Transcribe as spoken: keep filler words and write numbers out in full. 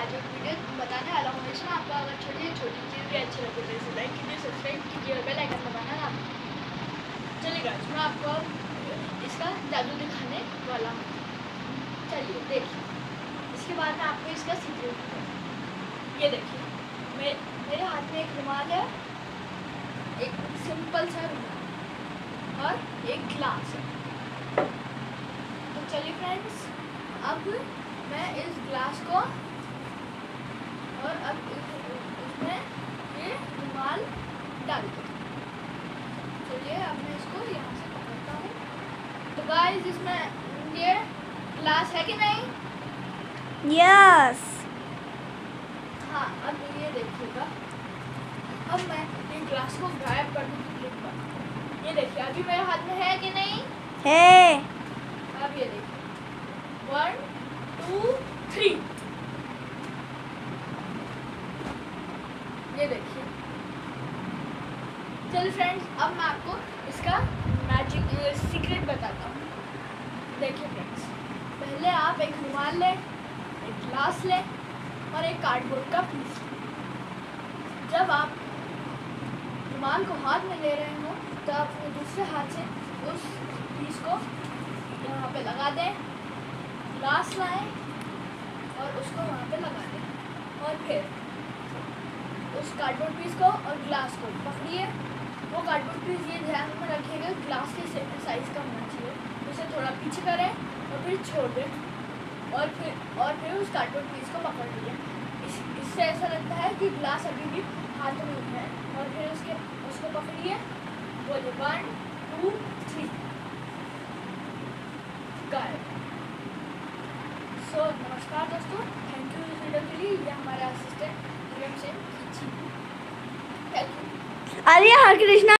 आज एक वीडियो बताने वाला हूँ। इसमें आपको अगर छोटी छोटी चीज़ भी अच्छी लगे तो इसे लाइक कीजिए, सब्सक्राइब कीजिए और बेल आइकन दबाना ना भूलिए। चलिए गाइस, मैं आपको इसका जादू दिखाने वाला हूँ। चलिए देखिए, इसके बाद में आपको इसका सीक्रेट, ये देखिए मे, मेरे हाथ में एक रुमाल है, एक सिंपल सा रुमाल और एक ग्लास है। तो चलिए फ्रेंड्स, अब मैं इस ग्लास को और अब इसमें ये रुमाल डाल दूँ। चलिए अब मैं इसको यहाँ से पकड़ता हूँ। तो गाइस, इसमें ये ग्लास है कि नहीं? यस। हाँ, अब ये देखिएगा, अब मैं ये ग्लास को गायब कर दूँ क्लिक पर। ये देखिए अभी मेरे हाथ में है कि नहीं? है। अब ये देखिए, वन टू थ्री, ये देखिए। चलिए फ्रेंड्स, अब मैं आपको इसका मैजिक सीक्रेट बताता हूँ। देखिए फ्रेंड्स, पहले आप एक रुमाल लें, एक ग्लास लें और एक कार्डबोर्ड का पीस लें। जब आप रुमाल को हाथ में ले रहे हो तो आप दूसरे हाथ से उस पीस को यहाँ पे लगा दें, ग्लास लाएं और उसको वहाँ पे लगा दें और फिर उस कार्डबोर्ड पीस को और ग्लास को पकड़िए। वो कार्डबोर्ड पीस ये ध्यान में रखिएगा ग्लास के साइज़ का होना चाहिए। उसे थोड़ा पीछे करें और फिर छोड़ दें और फिर और फिर उस कार्डबोर्ड पीस को पकड़ लीजिए। इस इससे ऐसा लगता है कि ग्लास अभी भी हाथ में है और फिर उसके उसको पकड़िए, बोलिए वन टू थ्री, गायब। सो नमस्कार दोस्तों, थैंक यू इस वीडियो के लिए। ये हमारे असिस्टेंट से खींची। Thank you. अरे हरे कृष्णा।